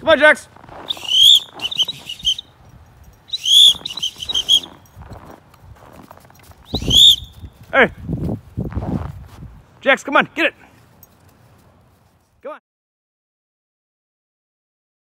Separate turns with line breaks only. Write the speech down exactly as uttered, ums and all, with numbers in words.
Come on, Jax. Hey. Jax, come on, get it.